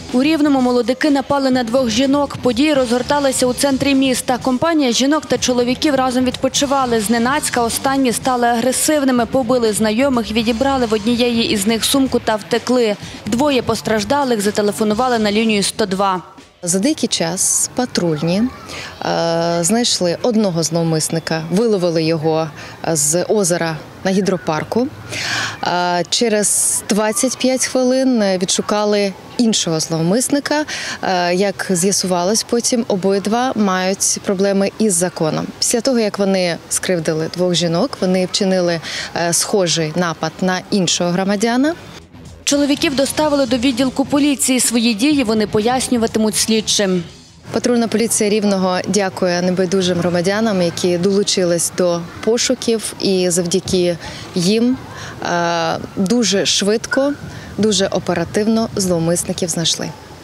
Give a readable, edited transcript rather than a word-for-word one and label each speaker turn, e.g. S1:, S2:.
S1: У Рівному молодики напали на двох жінок. Події розгорталися у центрі міста. Компанія жінок та чоловіків разом відпочивали. Зненацька останні стали агресивними, побили знайомих, відібрали в однієї із них сумку та втекли. Двоє постраждалих зателефонували на лінію 102.
S2: За деякий час патрульні знайшли одного зловмисника, виловили його з озера на гідропарку. Через 25 хвилин відшукали іншого зловмисника. Як з'ясувалось потім, обидва мають проблеми із законом. Після того, як вони скривдили двох жінок, вони вчинили схожий напад на іншого громадянина.
S1: Чоловіків доставили до відділку поліції. Свої дії вони пояснюватимуть слідчим.
S2: Патрульна поліція Рівного дякує небайдужим громадянам, які долучились до пошуків, і завдяки їм дуже швидко, дуже оперативно зловмисників знайшли.